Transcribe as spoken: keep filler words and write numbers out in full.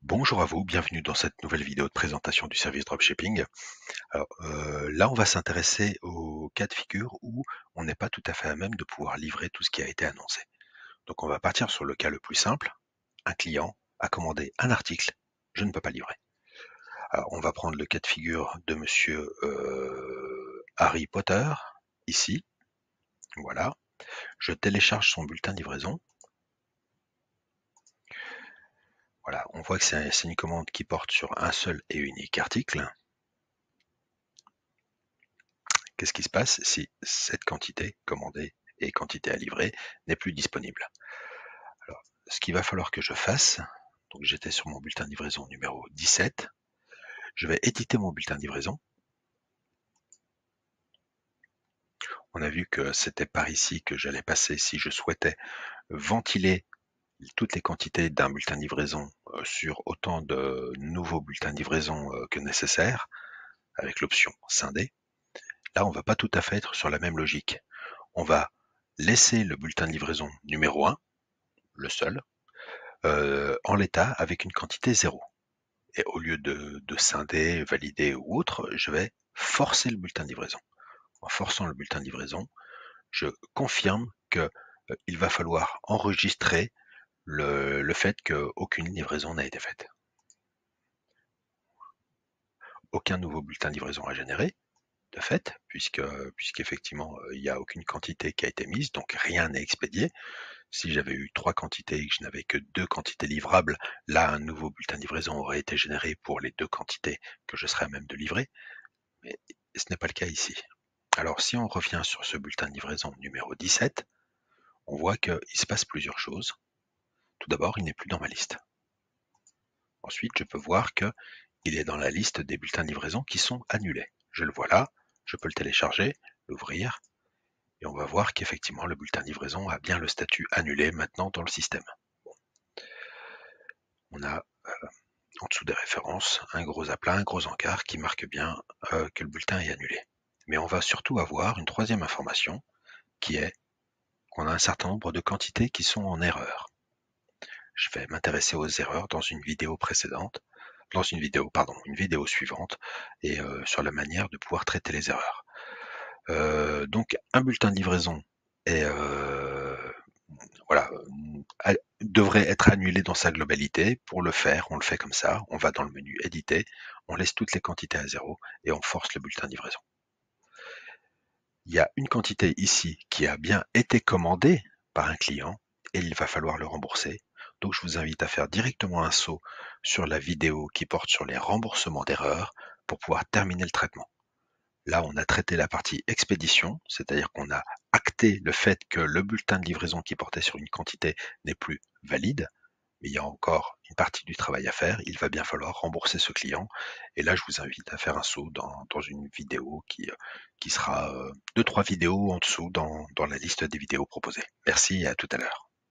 Bonjour à vous, bienvenue dans cette nouvelle vidéo de présentation du service dropshipping. Alors euh, là, on va s'intéresser au cas de figure où on n'est pas tout à fait à même de pouvoir livrer tout ce qui a été annoncé. Donc on va partir sur le cas le plus simple. Un client a commandé un article, je ne peux pas livrer. Alors on va prendre le cas de figure de monsieur euh, Harry Potter, ici. Voilà. Je télécharge son bulletin de livraison. Voilà, on voit que c'est une commande qui porte sur un seul et unique article. Qu'est-ce qui se passe si cette quantité commandée et quantité à livrer n'est plus disponible? Alors, ce qu'il va falloir que je fasse, donc j'étais sur mon bulletin de livraison numéro dix-sept, je vais éditer mon bulletin de livraison. On a vu que c'était par ici que j'allais passer si je souhaitais ventiler toutes les quantités d'un bulletin de livraison sur autant de nouveaux bulletins de livraison que nécessaire, avec l'option scinder. Là, on ne va pas tout à fait être sur la même logique. On va laisser le bulletin de livraison numéro un, le seul, euh, en l'état avec une quantité zéro. Et au lieu de, de scinder, valider ou autre, je vais forcer le bulletin de livraison. En forçant le bulletin de livraison, je confirme que euh, il va falloir enregistrer le, le fait qu'aucune livraison n'a été faite. Aucun nouveau bulletin de livraison à générer, de fait, puisque puisqu'effectivement il n'y a aucune quantité qui a été mise, donc rien n'est expédié. Si j'avais eu trois quantités et que je n'avais que deux quantités livrables, là un nouveau bulletin de livraison aurait été généré pour les deux quantités que je serais à même de livrer, mais ce n'est pas le cas ici. Alors si on revient sur ce bulletin de livraison numéro dix-sept, on voit qu'il se passe plusieurs choses. Tout d'abord, il n'est plus dans ma liste. Ensuite, je peux voir qu'il est dans la liste des bulletins de livraison qui sont annulés. Je le vois là, je peux le télécharger, l'ouvrir, et on va voir qu'effectivement le bulletin de livraison a bien le statut annulé maintenant dans le système. Bon. On a euh, en dessous des références un gros aplat, un gros encart qui marque bien euh, que le bulletin est annulé. Mais on va surtout avoir une troisième information qui est qu'on a un certain nombre de quantités qui sont en erreur. Je vais m'intéresser aux erreurs dans une vidéo précédente, dans une vidéo, pardon, une vidéo suivante, et euh, sur la manière de pouvoir traiter les erreurs. Euh, donc un bulletin de livraison est euh, voilà, euh, devrait être annulé dans sa globalité. Pour le faire, on le fait comme ça, on va dans le menu éditer, on laisse toutes les quantités à zéro et on force le bulletin de livraison. Il y a une quantité ici qui a bien été commandée par un client et il va falloir le rembourser. Donc je vous invite à faire directement un saut sur la vidéo qui porte sur les remboursements d'erreurs pour pouvoir terminer le traitement. Là, on a traité la partie expédition, c'est-à-dire qu'on a acté le fait que le bulletin de livraison qui portait sur une quantité n'est plus valide, mais il y a encore une partie du travail à faire. Il va bien falloir rembourser ce client. Et là, je vous invite à faire un saut dans, dans une vidéo qui, qui sera euh, deux, trois vidéos en dessous dans, dans la liste des vidéos proposées. Merci et à tout à l'heure.